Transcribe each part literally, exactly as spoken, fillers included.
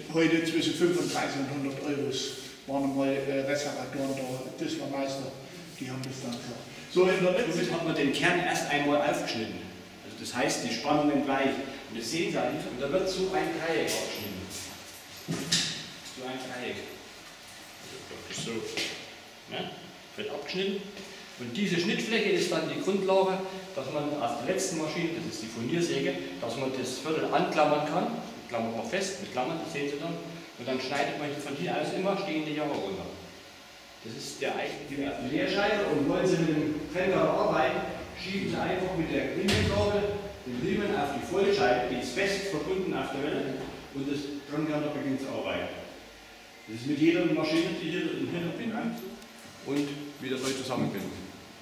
heute zwischen fünfunddreißig und hundert Euro waren mal äh, Reservatoren da, Tischlermeister, die haben das dann gesagt. So, in der letzten Somit hat man den Kern erst einmal aufgeschnitten. Also das heißt, die Spannungen gleich. Und das sehen Sie einfach, und da wird so ein Dreieck abgeschnitten. So ein Dreieck. Also so. Ja, wird abgeschnitten. Und diese Schnittfläche ist dann die Grundlage, dass man auf der letzten Maschine, das ist die Furniersäge, dass man das Viertel anklammern kann. Klammert man fest mit Klammern, das sehen Sie dann. Und dann schneidet man von hier aus immer stehende Jahre runter. Das ist der eigentliche Leerscheibe. Und wollen Sie mit dem Trenner arbeiten, schieben Sie einfach mit der Riemenschraube den Riemen auf die Vollscheibe, die ist fest verbunden auf der Welle. Und das Trenner beginnt zu arbeiten. Das ist mit jeder Maschine, die hier im Hintergrund anzieht und wieder neu zusammenbinden.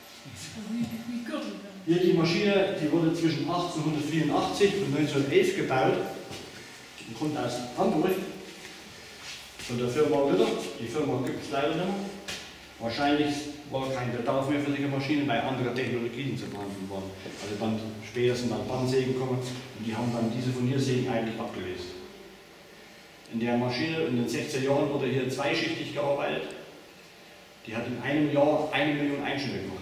Hier die Maschine, die wurde zwischen achtzehnhundertvierundachtzig und neunzehnhundertelf gebaut. Die kommt aus Hamburg, von der Firma Witter. Die Firma gibt es leider nicht mehr. Wahrscheinlich war kein Bedarf mehr für die Maschine, weil andere Technologien zu vorhanden waren. Also dann später sind dann Bandsägen gekommen und die haben dann diese Furniersägen eigentlich abgelöst. In der Maschine in den sechziger Jahren wurde hier zweischichtig gearbeitet. Die hat in einem Jahr eine Million Einschnitte gemacht.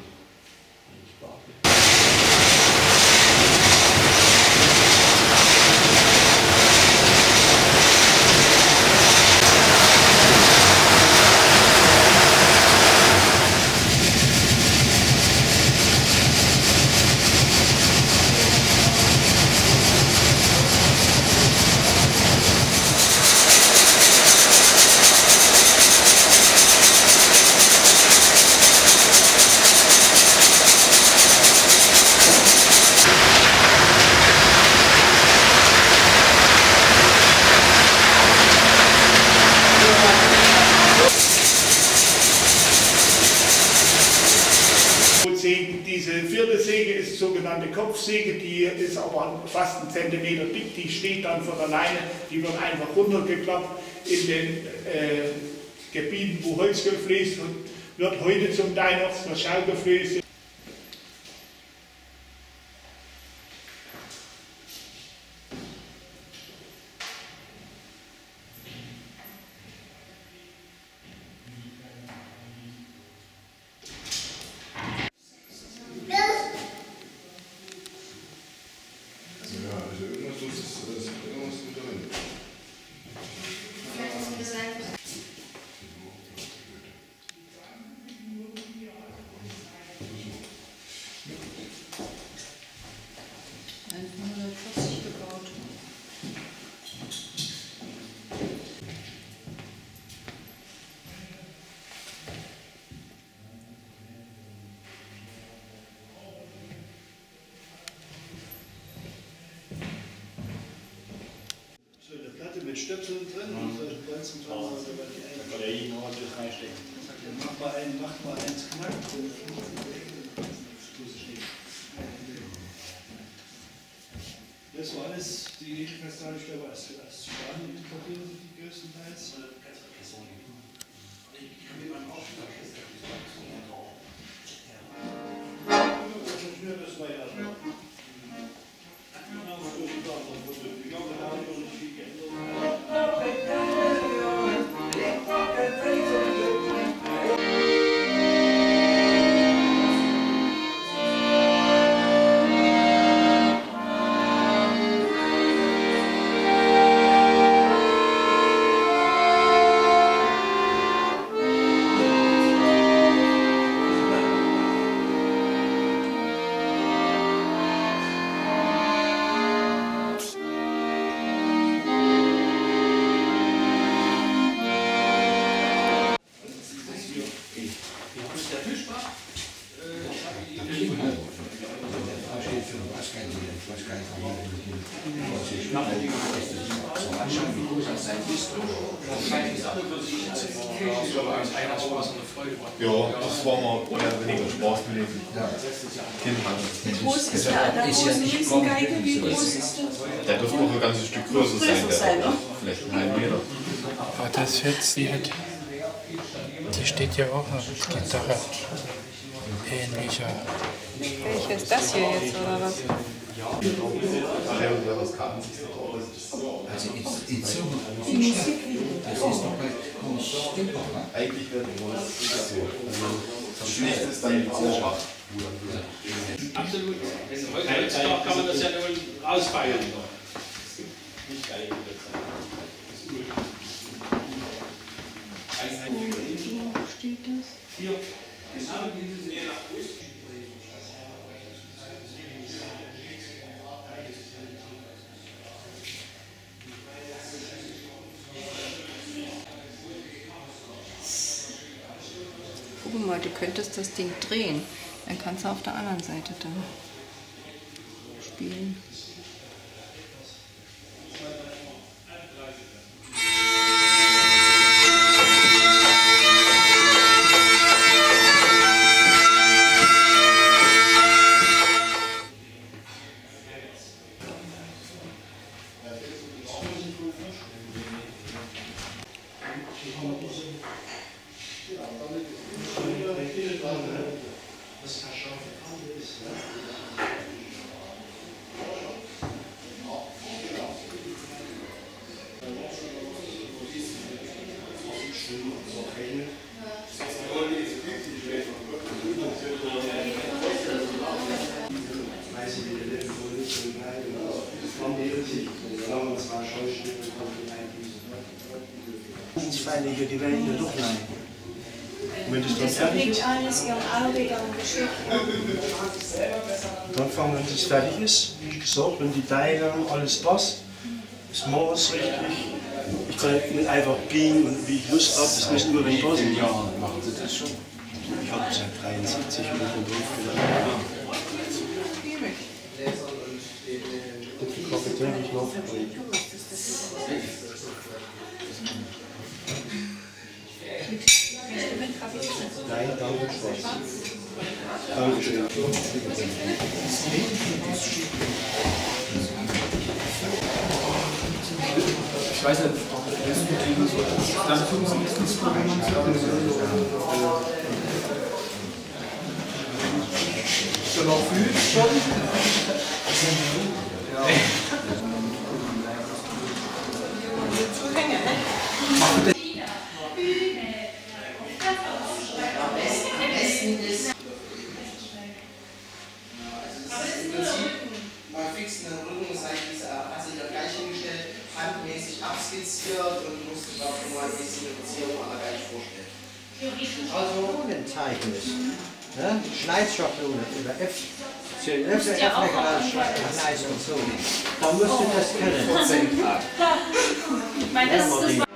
Diese vierte Säge ist die sogenannte Kopfsäge, die ist aber fast einen Zentimeter dick, die steht dann von alleine, die wird einfach runtergeklappt in den äh, Gebieten, wo Holz gefräst und wird heute zum Teil noch zur Schau gefräst. neunzehnhundertvierzig gebaut. So eine Platte mit Stöpseln drin Mhm. und solche Bolzen drin. Oh. Also, weil die Da eigentlich- kann der I ordentlich reinstecken. Mach mal ein, mach mal eins knacken. Das war alles die Edelkastanie der was aus Spanien importieren, die größtenteils. Das war ja so. Ja, das war mal mehr oder weniger Spaß mit den Kindern. Wie groß ist der an der großen Riesengeige? Wie groß ist der? Der dürfte noch ein ganzes Stück größer sein, Größer sein, der, ne? vielleicht einen halben Meter. Aber das jetzt, die, hat, die steht ja auch auf Gitarre. Ähnlicher. Welches? Das hier jetzt, oder was? Also in so einem Umstand, das ist doch mal unstillbar. Eigentlich wäre das so. Also schlecht ist dann die Aussprache. Absolut. Heutzutage kann man das ja nur rausfeiern. Nicht geil. Wo steht das? Hier. Genau dieses Nähe nach Osten. Guck mal, du könntest das Ding drehen. Dann kannst du auf der anderen Seite dann spielen. Einige, die werden hier durchleihen. Wenn das dann Das fertig liegt ist, alles Ihrem Auge dann geschickt. dann fangen wir, wenn das fertig ist, wie gesagt, wenn die Teile alles passt, das Maß richtig. Ich kann nicht einfach biegen und wie ich Lust habe, das muss immer wenn passen. Ja, machen Sie das schon. Ich habe seit dreiundsiebzig oder so durchgelernt. Das viel Kaffee trinke ich noch. Nein, danke, Spaß. Dankeschön. Ich weiß nicht, das ist mit dem so. Das ist fünfundsiebzig, wenn man so noch fühlt schon. Ja. Zuhänge, ne? Handmäßig abskizziert und musste dafür mal ein bisschen eine Beziehung aller gleich vorstellen. Also Zeichen ist. Ne? Schneidschablonen über F. F für F und so. Da musst du das kennen. Ich meine, das ist das.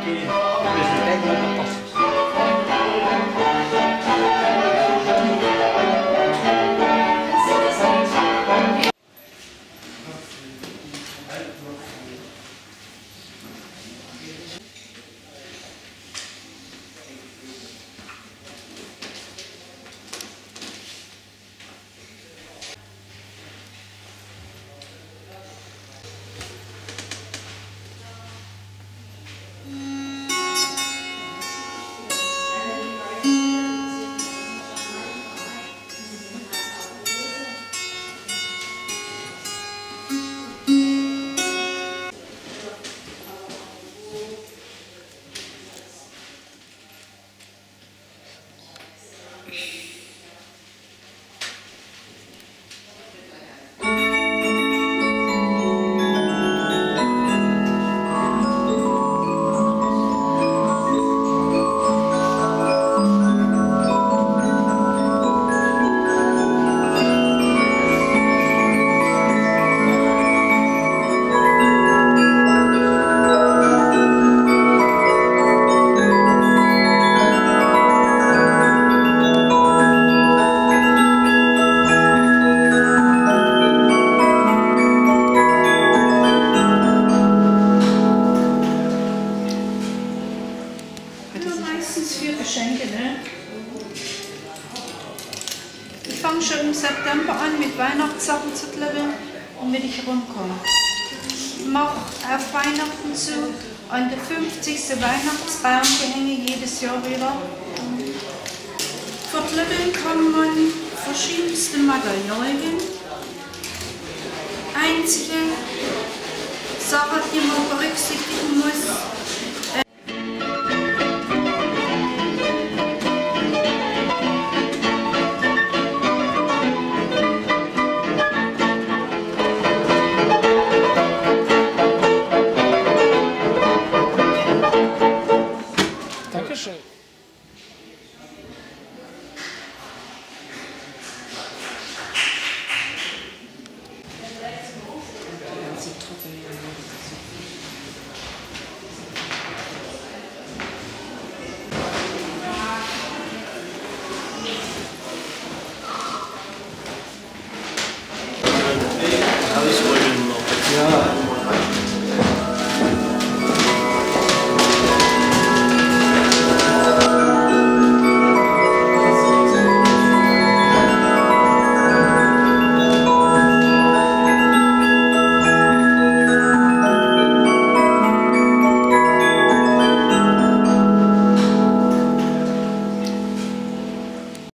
Ich fange schon im September an, mit Weihnachtssachen zu klären, damit ich rumkomme. Ich mache auf Weihnachten zu, an der fünfzigsten Weihnachtsbaumgehänge jedes Jahr wieder. Verkleiden kann man verschiedenste Materialien. einzige Sache, die man berücksichtigen muss,